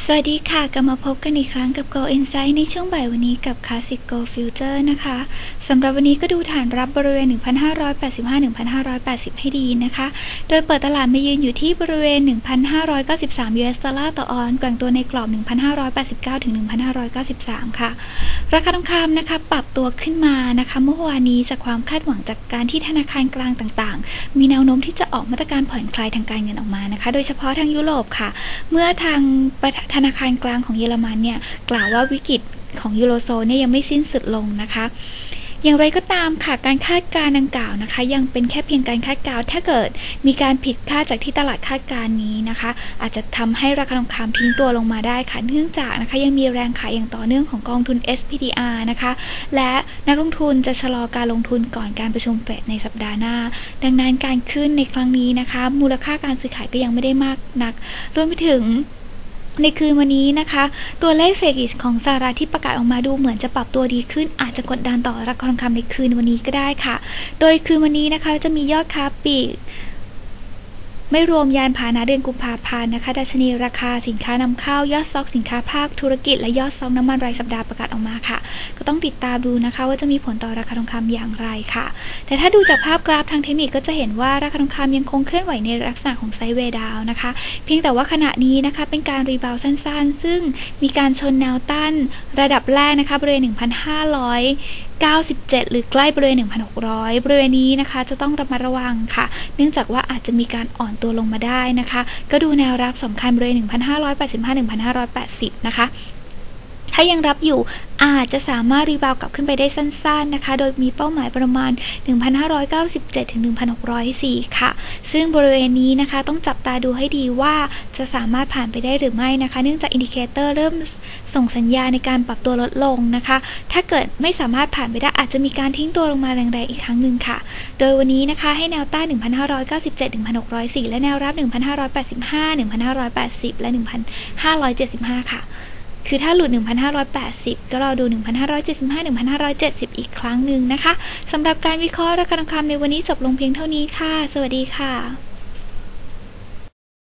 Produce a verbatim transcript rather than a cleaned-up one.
สวัสดีค่ะกลับมาพบกันอีกครั้งกับ Go Insight ในช่วงบ่ายวันนี้กับ Classic Go Future นะคะสำหรับวันนี้ก็ดูฐานรับบริเวณ หนึ่งพันห้าร้อยแปดสิบห้า หนึ่งพันห้าร้อยแปดสิบ ให้ดีนะคะโดยเปิดตลาดมายืนอยู่ที่บริเวณ หนึ่งพันห้าร้อยเก้าสิบสาม ยู เอส ดอลลาร์ต่อออนซ์แกว่งตัวในกรอบ หนึ่งพันห้าร้อยแปดสิบเก้า ถึง หนึ่งพันห้าร้อยเก้าสิบสาม ค่ะราคาทองคำนะคะปรับตัวขึ้นมานะคะเมื่อวานนี้จากความคาดหวังจากการที่ธนาคารกลางต่างๆมีแนวโน้มที่จะออกมาตรการผ่อนคลายทางการเงินออกมานะคะโดยเฉพาะทางยุโรปค่ะเมื่อทางธนาคารกลางของเยอรมันเนี่ยกล่าวว่าวิกฤตของยูโรโซนเนี่ยยังไม่สิ้นสุดลงนะคะอย่างไรก็ตามค่ะการคาดการณ์ดังกล่าวนะคะยังเป็นแค่เพียงการคาดการณ์ถ้าเกิดมีการผิดคาดจากที่ตลาดคาดการณ์นี้นะคะอาจจะทำให้ราคาทองคำทิ้งตัวลงมาได้ค่ะเนื่องจากนะคะยังมีแรงขายอย่างต่อเนื่องของกองทุน เอส พี ดี อาร์ นะคะและนักลงทุนจะชะลอการลงทุนก่อนการประชุมเฟดในสัปดาห์หน้าดังนั้นการขึ้นในครั้งนี้นะคะมูลค่าการซื้อขายก็ยังไม่ได้มากนักรวมไปถึงในคืนวันนี้นะคะตัวเลขเศรษฐกิจของสหรัฐที่ประกาศออกมาดูเหมือนจะปรับตัวดีขึ้นอาจจะกดดันต่อราคาทองคำในคืนวันนี้ก็ได้ค่ะโดยคืนวันนี้นะคะจะมียอดค้าปลีกไม่รวมยานพาหนะเดือนกุมภาพันธ์นะคะดัชนีราคาสินค้านำเข้ายอดสต็อกสินค้าภาคธุรกิจและยอดสต็อกน้ำมันรายสัปดาห์ประกาศออกมาค่ะก็ต้องติดตามดูนะคะว่าจะมีผลต่อราคาทองคำอย่างไรค่ะแต่ถ้าดูจากภาพกราฟทางเทคนิคก็จะเห็นว่าราคาทองคำยังคงเคลื่อนไหวในลักษณะของไซด์เวย์ดาวน์นะคะเพียงแต่ว่าขณะนี้นะคะเป็นการรีบาวด์สั้นๆซึ่งมีการชนแนวต้านระดับแรกนะคะบริเวณ หนึ่งพันห้าร้อยเก้าสิบเจ็ด หรือใกล้บริเวณ หนึ่งพันหกร้อย บริเวณนี้นะคะจะต้องระมัดระวังค่ะเนื่องจากว่าอาจจะมีการอ่อนตัวลงมาได้นะคะก็ดูแนวรับสำคัญบริเวณ หนึ่งพันห้าร้อยแปดสิบห้า หนึ่งพันห้าร้อยแปดสิบ นะคะถ้ายังรับอยู่อาจจะสามารถรีบาวกลับขึ้นไปได้สั้นๆนะคะโดยมีเป้าหมายประมาณ หนึ่งพันห้าร้อยเก้าสิบเจ็ด ถึง หนึ่งพันหกร้อยสี่ ค่ะซึ่งบริเวณนี้นะคะต้องจับตาดูให้ดีว่าจะสามารถผ่านไปได้หรือไม่นะคะเนื่องจากอินดิเคเตอร์เริ่มส่งสัญญาณในการปรับตัวลดลงนะคะถ้าเกิดไม่สามารถผ่านไปได้อาจจะมีการทิ้งตัวลงมาแรงๆอีกครั้งหนึ่งค่ะโดยวันนี้นะคะให้แนวต้าน หนึ่งพันห้าร้อยเก้าสิบเจ็ด ถึง หนึ่งพันหกร้อยสี่ และแนวรับ หนึ่งพันห้าร้อยแปดสิบห้า หนึ่งพันห้าร้อยแปดสิบ และ หนึ่งพันห้าร้อยเจ็ดสิบห้า ค่ะคือถ้าหลุด หนึ่งพันห้าร้อยแปดสิบ ก็รอดู หนึ่งพันห้าร้อยเจ็ดสิบห้า หนึ่งพันห้าร้อยเจ็ดสิบ อีกครั้งหนึ่งนะคะสำหรับการวิเคราะห์ราคาทองคำในวันนี้จบลงเพียงเท่านี้ค่ะสวัสดีค่ะ